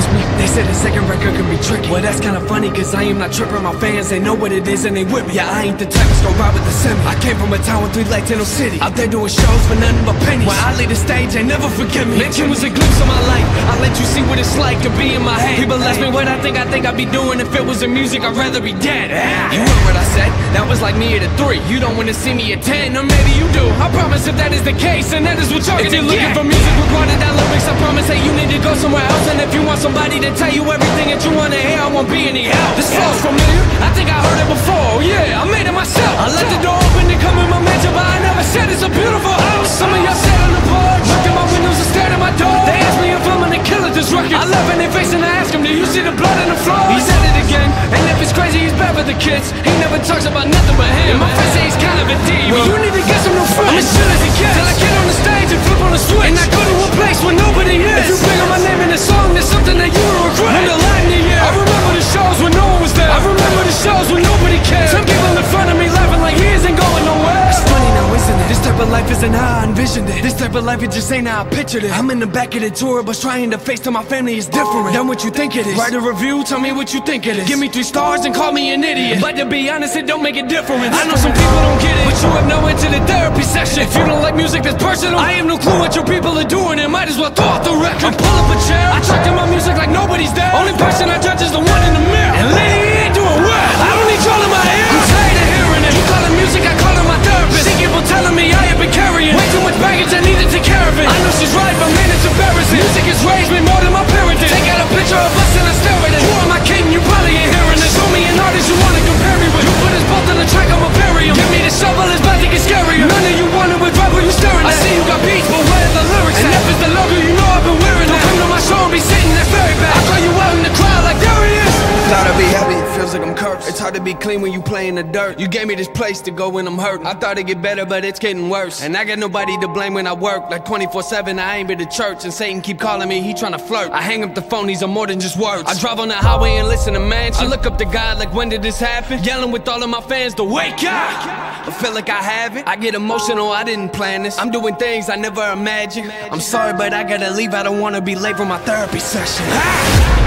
just me. They said the second record can be tricky. Well, that's kinda funny, cause I am not tripping. My fans, they know what it is and they with me. Yeah, I ain't the type that's gonna ride with the semi. I came from a town with 3 lights in no city. Out there doing shows for nothing but pennies. When I leave the stage, they never forgive me. Mention was a glimpse of my life. I'll let you see what it's like to be in my head. People ask me what I think I'd be doing if it was in music. I'd rather be dead. You heard what I said? That was like me at a 3. You don't wanna see me at 10, or maybe you do. I promise if that is the case, and that is what you're gonna get. If you're looking for music with watered down lyrics, I promise that you need to go somewhere else. And if you want somebody to tell you everything that you wanna hear, I won't be any help. This flow's familiar, I think I heard it before. Yeah, I made it myself. I left the door open to come in my mansion, but I never said it's a beautiful house. Some of y'all sat on the porch, looked at my windows and stared at my door. They asked me if I'm gonna kill it, this record. I love in their face and I ask them, do you see the blood on the floor? He said it again, and if it's crazy, he's bad with the kids. He never talks about nothing but him. And my friends say he's kind of a diva. Well, you need to get some new friends. I'm as chill as he gets, till I get on the stage and flip on the switch. And I go to a place where nobody is. If you bring up my name in a song, there's something that you will regret. When the light in the air, I remember the shows when no one was there. I remember the shows when nobody cared. Some people in front of me laughing like he isn't going nowhere. It's funny now, isn't it? This type of life isn't how I envisioned it. This type of life, it just ain't how I pictured it. I'm in the back of the tour bus trying to face to my family is different than what you think it is. Write a review, tell me what you think it is. Give me 3 stars and call me an idiot. But to be honest, it don't make a difference. I know some people don't get it, but you have no end to the therapy session. If you don't like music that's personal, I have no clue what your people are doing, and might as well throw out the record. I pull up a chair, I track to my music like nobody's there. Only person I judge is the one in the mirror. And lady, he ain't doing well. I don't need y'all in my ear. I'm tired of hearing it. You call it music, I call it my therapist. See people telling me I have been carrying way too much baggage, I need to take care of it. I know she's right, but man, it's embarrassing. Music has raised me more than my parents did. Take out a picture of us and I stare at it. Who am I kidding? You probably ain't hearing this. Show me an artist you wanna compare me with. You put us both on the track, I'ma bury him. Give me the shovel, it's about to get scarier. None of you wanted with rap, you staring at. I see you got beats, but where are the lyrics? And if it's the logo, you know I've been wearing that. Come to my show and be sitting there very bad. I call you out in the crowd like there he is. Thought I'd be happy, it feels like I'm cursed. It's hard to be clean when you play in the dirt. You gave me this place to go when I'm hurting. I thought it'd get better, but it's getting worse. And I got nobody to blame when I work. Like 24/7, I ain't been to church. And Satan keep calling me, he tryna flirt. I hang up the phone, these are more than just words. I drive on the highway and listen to mansion. I look up to God like, when did this happen? Yelling with all of my fans to wake up. I feel like I have it. I get emotional, I didn't plan this. I'm doing things I never imagined. I'm sorry, but I gotta leave. I don't wanna be late for my therapy session.